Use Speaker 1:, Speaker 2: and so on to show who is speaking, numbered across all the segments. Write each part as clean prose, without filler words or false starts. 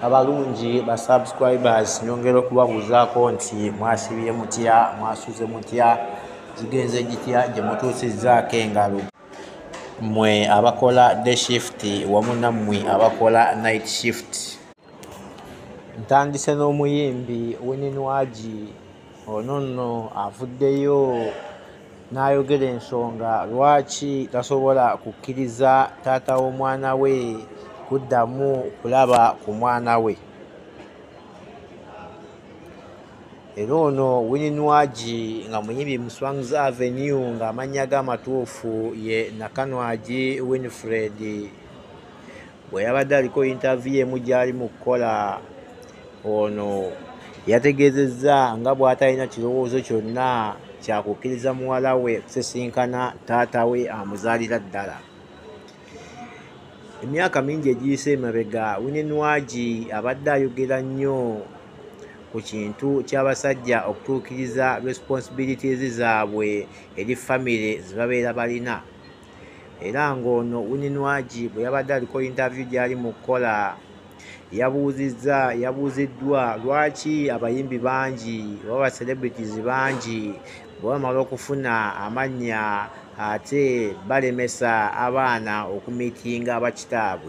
Speaker 1: abalungi ba subscribers nyongera okubabuuzaako nti mwasibye mutya, mwasuze mutya, zigenze gitya gye mutuusizzaako engalo mmwe abakola day shift wamu nammwe abakola night shift. Ntandise n'omuyimbi Winnie Nwagi. Ono nno avuddeyo n'ayogera ensonga lwaki tasobola kukkiriza taata w'omwana we kuddamu kulaba ku mwana we. Era ono Winnie Nwagi nga muyimbi mu Swangz Avenue ng'amannya ge amatuufu ye Nakanwagi Winifred. Bwe yabadde aliko interview emu gy'ali mu kukola, ono yategeezezza nga bw'atalina kirowoozo kyonna kyakukkiriza muwala we kusisinkana taata we amuzaalira ddala. Emyaka mingi egiyise emabega, Winnie Nwagi abadde ayogera nnyo ku kintu ky'abasajja okutuukiriza responsibilities zaabwe eri famire ze babeera balina. Era ng'ono Winnie Nwagi bwe yabadde aliko interview gy'ali mu kukola, yabuuziddwa lwaki abayimbi bangi oba celebrities bangi bwe bamala okufuna amannya ate balemesa abaana okumiitinga bakitaabwe.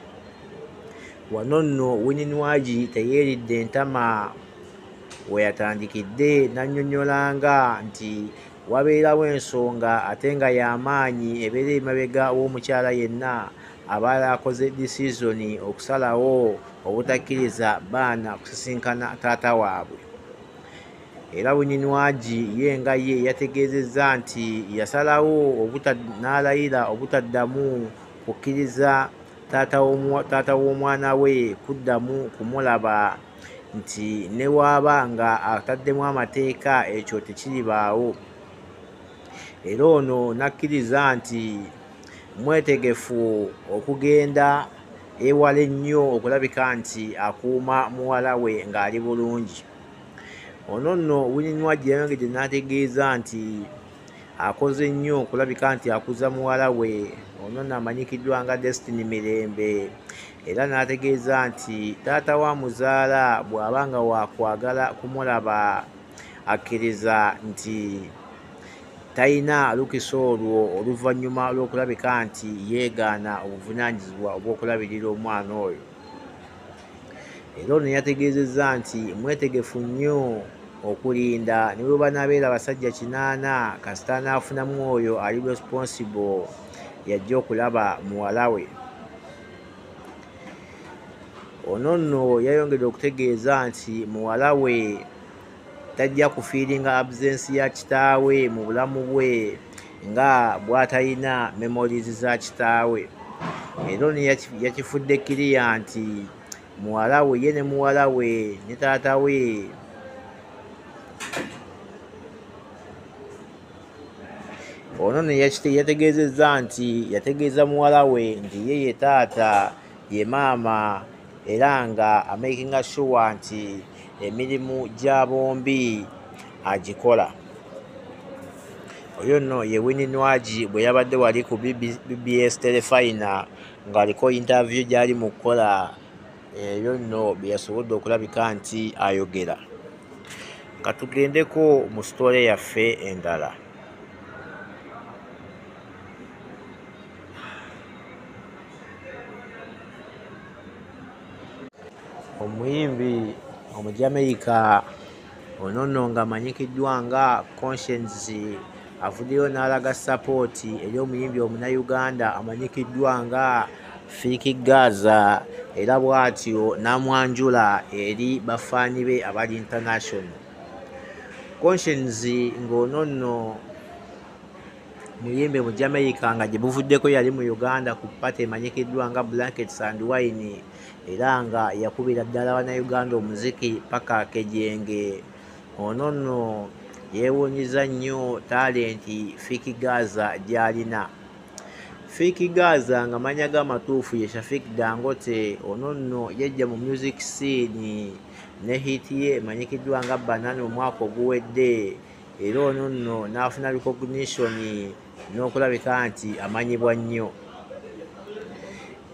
Speaker 1: Wano nno Winnie Nwagi teyeeridde ntama, we yatandikidde n'annyonnyolanga nti wabeerawo ensonga ate nga y'amaanyi ebeera emabega w'omukyala yenna abaala akoze decision okusalawo obutakkiriza baana kusisinkana taata waabwe. Era Winnie Nwagi ye nga ye yategeezezza nti yasalawo n'alayira obutaddamu kukkiriza taata w'omwana we kuddamu kumulaba, nti ne waaba nga ataddemu amateeka ekyo tekiribaawo. Era ono n'akkiriza nti mwetegefu okugenda ewala ennyo okulabika nti akuuma muwala we ng'ali bulungi. Ono nno Winnie Nwagi yayongedde n'ategeeza nti akoze nnyo okulabika nti akuza muwala we. Ono nno amanyikiddwa nga Destiny Mirembe. Era n'ategeeza nti taata wa muzaala bw'aba nga waakwagala kumulaba akkiriza nti talina lukisa olwo oluvannyuma lw'okulabika nti yeegaana obuvunaanyizibwa obw'okulabirira omwana oyo. Era ono yategeezezza nti mwetegefu nnyo okulinda ne bwe banaabeera abasajja 8 kasita anaafunamu oyo ali responsible yajja okulaba muwala we. Ono nno yayongedde okutegeeza nti muwala we tajja kufiiringa absence ya kitaawe mu bulamu bwe nga bw'atalina memories za kitaawe. Era ono yakifudde kiriya nti muwala we ye ne muwala we ne taata we ono ne yategeezezza nti yategeeza muwala we nti ye taata ye maama, era nga amakinga sure nti emirimu gya bombi agikola. Oyo nno ye Winnie Nwagi bwe yabadde wali ku BBS Telefina ng'aliko interview gy'ali mu kukola. Eyo nno bye yasobodde okulabika nti ayogera. Ka tugendeko mu sitole yaffe endala. Omuyimbi Omujamaica ono nno ng'amanyikiddwa nga Conscience avuddeyo n'alaga sapooti eri omuyimbi Omunnayuganda amanyikiddwa nga Fiiki Gaza, era bw'atyo n'amwanjula eri bafaani be abali international. Conscience ng'ono nno muyimbi Mujamaica nga gye buvuddeko yali mu Uganda ku pate emanyikiddwa nga Blankets and Wine, era nga yakubira ddala Bannayuganda omuziki paka akejenge. Ono nno yeewuunyiza nnyo talenti Fiiki Gaza gy'alina. Fiiki Gaza nga mannya ge amatuufu ye Shafik Dangote. Ono nno yajja mu music scene ne hit ye emanyikiddwa nga Banana omwaka oguwedde. Era ono nno n'afuna recognition n'okulabika nti amanyibwa nnyo.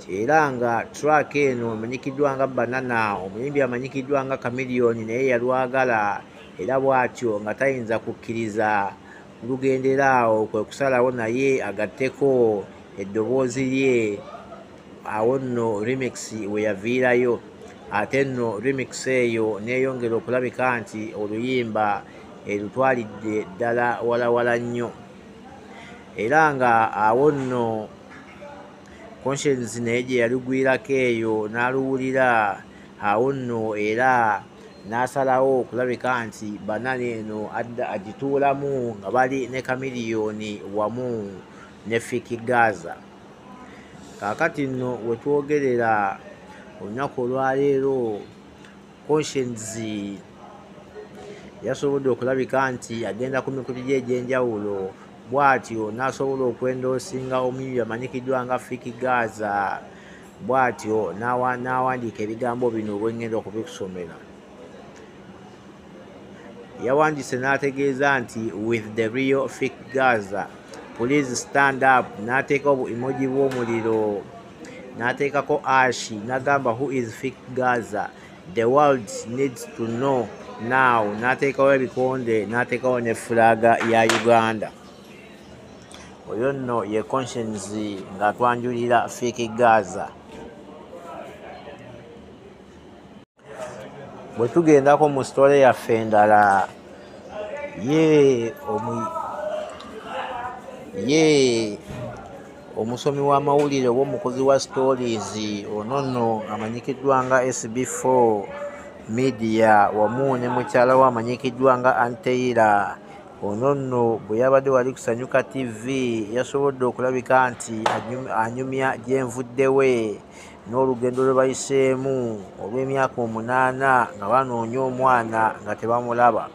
Speaker 1: era nga track eno emanyikiddwa nga Banana, omuyimbi amanyikiddwa nga Chameleone naye yalwagala era bw'atyo nga tayinza kukkiriza lugendera awo, kwe kusalawo naye agatteko eddoboozi lye. Awo nno remix we yaviirayo, ate nno remix eyo neeyongera okulabika nti oluyimba erutwalidde ddala walawala nnyo, era nga awo nno Conscience naye gye yalugwirako eyo n'aluwulira, awo nno era n'asalawo okulabika nti Banana eno agituulamu nga bali ne Chameleone wamu ne Fiki Gaza. Kaakati nno we twogerera olunaku olwaleero, Conscience yasobodde okulabika nti agenda ku mikulu gye egy'enjawulo, bw'atyo n'asobola okwendoosinga omuyimbi amanyikiddwa nga Fiki Gaza, bw'atyo n'awandiika ebigambo bino bwe ngenda okubikusomera. Yawandiise n'ategeeza nti with the real Fiki Gaza, please stand up, n'ateeka obu-emoji bw'omuliro, n'ateekako ashi, n'agamba who is Fiki Gaza, the world needs to know now, n'ateekawo ebikonde, n'ateekawo ne fulaga ya Uganda. Oyo nno ye Conscience ng'atwanjulira Fiki Gaza. Bwe tugendako mu sitole yaffe endala, ye omusomi w'amawulire oba omukozi wa stories ono nno amanyikiddwa nga SB4 Media wamu ne mukyala we amanyikiddwa nga Anteira. Ono nno bwe yabadde wali kusanyuka TV yasobodde okulabika nti anyumya gyenvudde we n'olugendo lwe bayiseemu olw'emyaka 8 nga banoonya omwana nga tebamulaba.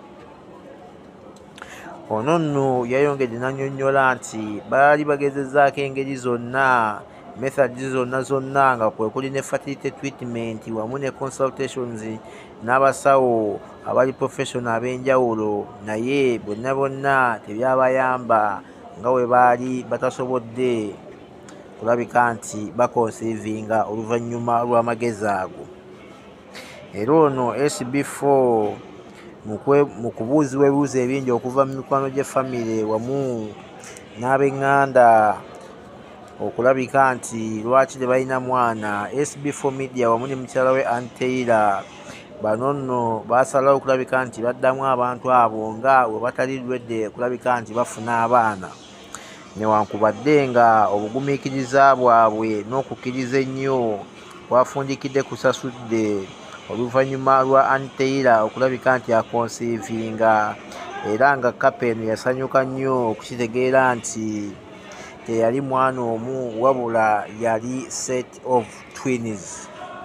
Speaker 1: Ono nno yayongedde n'annyonnyola nti baali bagezezzaako engeri zonna, methods zonna nga kwe kuli ne fertility treatment wamu ne consultations n'abasawo abali professional ab'enjawulo, naye bonna tebyabayamba nga we baali batasobodde kulabika nti bakonsiivinga oluvannyuma lw'amagezi ago. Era ono SB4 mu kubuuzibwa ebibuuzo ebingi okuva mu mikwano gye famire wamu n'ab'eŋŋanda okulabika nti lwaki tebalina mwana, SB4 Media wamu ne mukyala we Anteira bano nno baasalawo okulabika nti baddamu abantu abo nga we batali lwedde kulabika nti bafuna abaana, newankubadde nga obugumiikiriza bwabwe n'okukkiriza ennyo kwafundikidde kusasudde oluvannyuma lwa Anteira okulabika nti akonsiivinga, era nga Kapen yasanyuka nnyo okukitegeera nti teyali mwana omu wabula yali set of twins.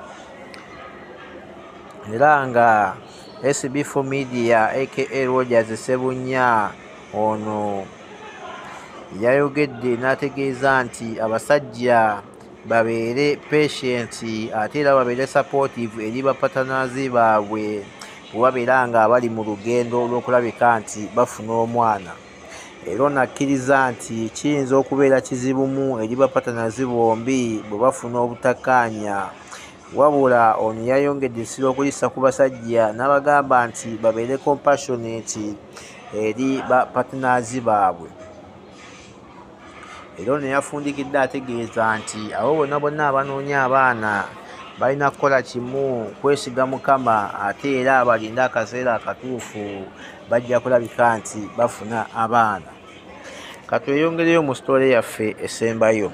Speaker 1: Era nga SB4 Media aka Rogers Sebunya ono yayogedde n'ategeeza nti abasajja babeere patient ate era babeere supportive eri bapatanazi baabwe bwe babeera nga bali mu lugendo lw'okulabika nti bafuna omwana. Era nakkiriza nti kiyinza okubeera kizibumu eri bapatanazi bombi bwe bafuna obutakkaanya, wabula ono yayongedde essira okuyisa ku basajja n'abagamba nti babeere compassionate eri bapatanazi baabwe. Era ono yafundikidde ategeeza nti abo bonna abanoonya abaana balina kukola kimu, kwesiga Mukama ate era balinde akaseera akatuufu bajja kulabika nti bafuna abaana. Katweyongereyo mu sitole yaffe esembayo.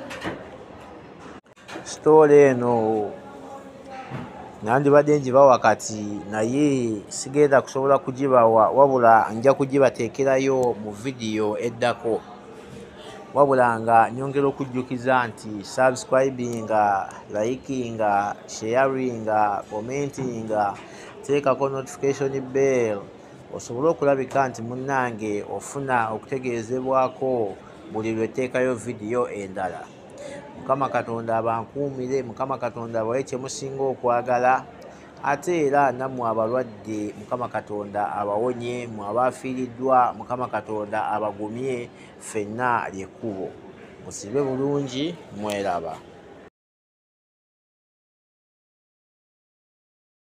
Speaker 1: Sitole eno nandibadde ngiba wakati naye sigenda kusobola kugibawa, wabula nja kugibateekerayo mu vidiyo eddako, wabula nga nyongera okujjukiza nti subscribinga, likinga, sharinga, commentinga, teekako notification bell osobole okulabika nti munnange ofuna okutegeezebwako buli lweteekayo vidiyo endala. Mukama Katonda abankuumire, Mukama Katonda abawe kye musinga okwagala, ate era nammwe abalwadde Mukama Katonda abawonye, mwe abaafiiriddwa Mukama Katonda abagumye, ffenna ly'ekkubo. Musibe bulungi, mweraba.